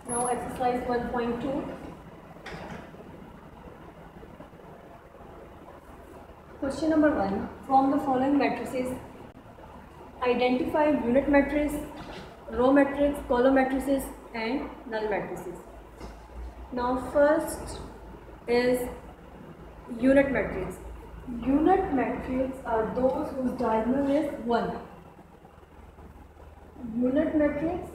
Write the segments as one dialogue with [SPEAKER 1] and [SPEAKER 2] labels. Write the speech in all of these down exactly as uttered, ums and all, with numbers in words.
[SPEAKER 1] Now exercise one point two. Question number one. From the following matrices, identify unit matrix, row matrix, column matrices and null matrices. Now first is unit matrix. Unit matrix are those whose diagonal is one. Unit matrix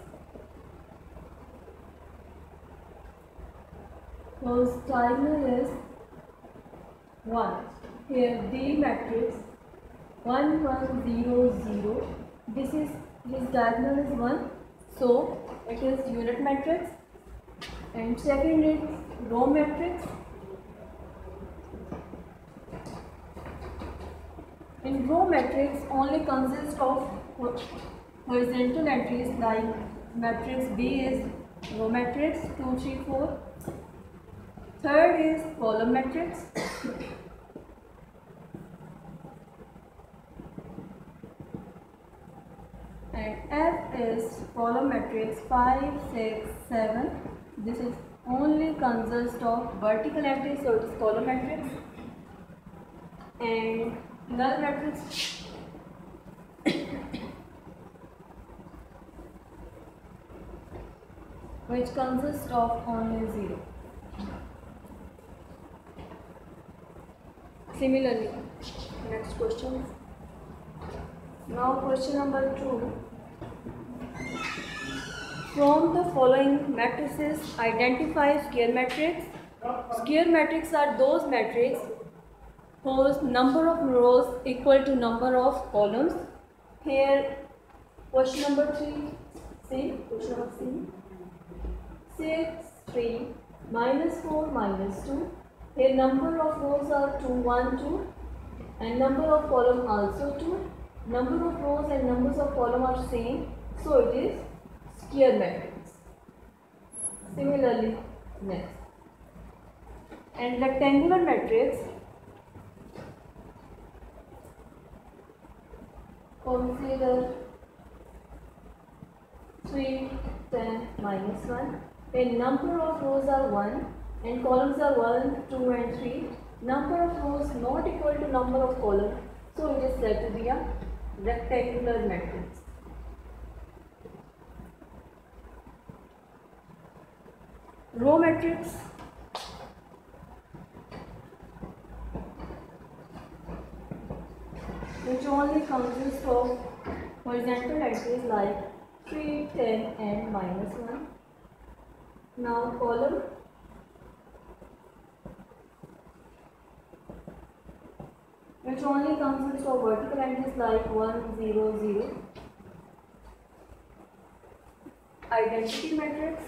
[SPEAKER 1] whose diagonal is one. Here D matrix one one zero zero. This is his diagonal is one, so it is unit matrix. And second is row matrix. In row matrix only consists of horizontal entries like matrix B is row matrix two three four. Third is column matrix. And F is column matrix five six seven. This is only consists of vertical entries, so it is column matrix. And null matrix which consists of only zero. Similarly, next question. Now question number two. From the following matrices, identify square matrix. Square matrix are those matrices whose number of rows equal to number of columns. Here, question number three. See, question number C. six, three, minus four, minus two. Here, number of rows are two, one, two, and number of columns also two. Number of rows and numbers of columns are same, so it is square matrix. Similarly, next. And rectangular matrix, consider three, ten, minus one. Then number of rows are one and columns are one, two and three. Number of rows not equal to number of columns, so it is said to be a rectangular matrix. Row matrix which only consists of horizontal entries like three, ten and minus one. Now column which only consists of vertical entries like one, zero, zero. Identity matrix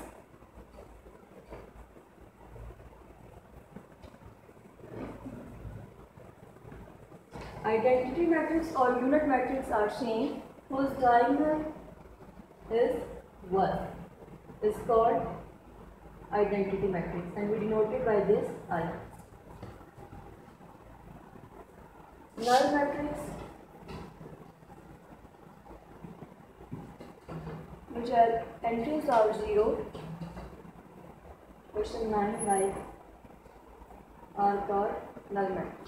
[SPEAKER 1] Identity matrix or unit matrix are same whose diagonal is one is called identity matrix and we denote it by this I. Null matrix which are entries are zero. Question nine like are called null matrix.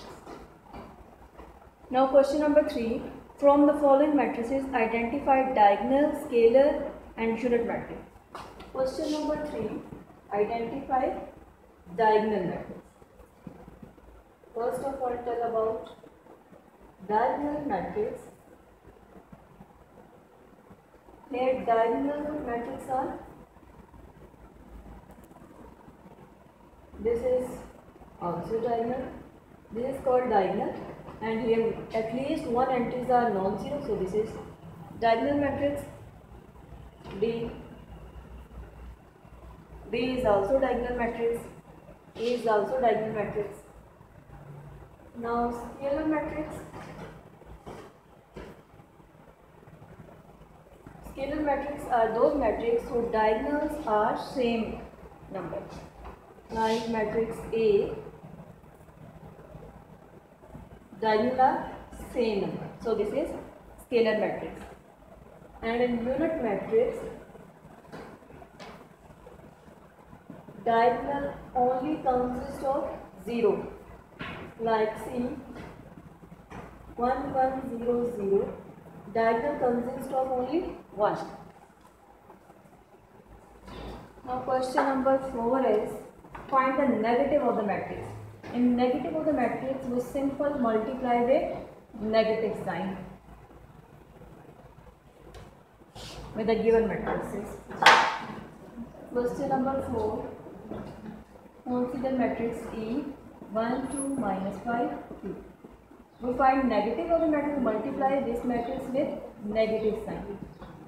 [SPEAKER 1] Now question number three. From the following matrices, identify diagonal, scalar and unit matrix. Question number three. Identify diagonal matrix. First of all, tell about diagonal matrix. Here diagonal matrix are, this is also diagonal, this is called diagonal, and here at least one entries are non-zero, so this is diagonal matrix. D. D is also diagonal matrix. E is also diagonal matrix. Now scalar matrix. Scalar matrix are those matrices whose diagonals are same number. Like matrix A, diagonal are same number. So this is scalar matrix. And in unit matrix, diagonal only consists of zero, like see one one zero zero, diagonal consists of only one. Now question number four is find the negative of the matrix. In negative of the matrix we simple multiply with negative sign with the given matrices. Question number four. Consider matrix E one, two, minus five, two. We find negative of the matrix, multiply this matrix with negative sign.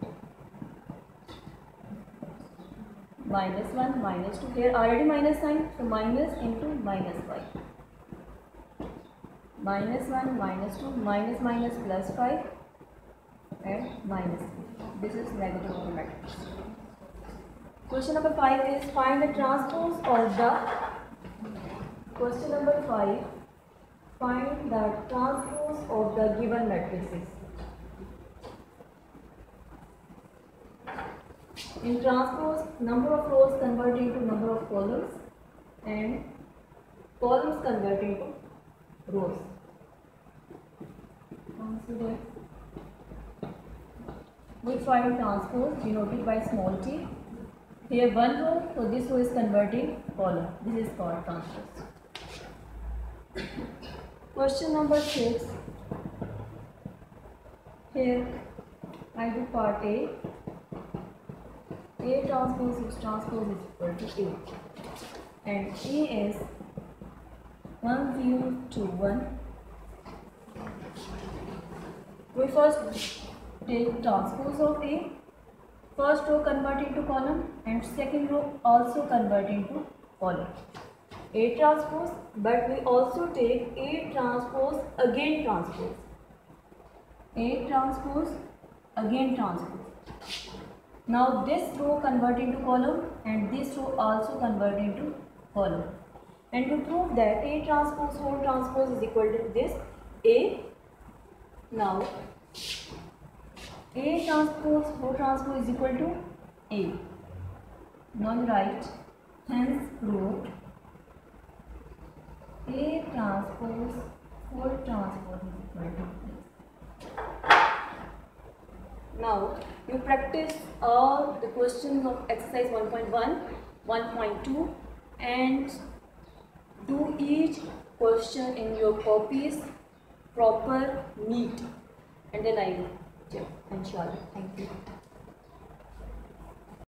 [SPEAKER 1] Minus one, minus two. Here already minus sign, so minus into minus five. Minus one, minus two, minus minus plus five, and minus three. This is negative of the matrix. Question number five is find the transpose of the. Question number five. Find the transpose of the given matrices. In transpose, number of rows convert into number of columns and columns convert into rows. Consider. We find transpose denoted by small t. Here one row, so this row is converting column. This is called transpose. Question number six. Here I do part A. A transpose is transpose is equal to A, and A is one zero two one. We first take transpose of A. First row convert into column and second row also convert into column. A transpose, but we also take A transpose again transpose. A transpose again transpose. Now this row convert into column and this row also convert into column. And we prove that A transpose whole transpose is equal to this A. Now A transpose whole transpose is equal to A. Now you write, hence prove A transpose whole transpose is equal to this. Now you practice all the questions of exercise one point one, one point two and do each question in your copies proper, neat, and then I will check. Inshallah. Thank you.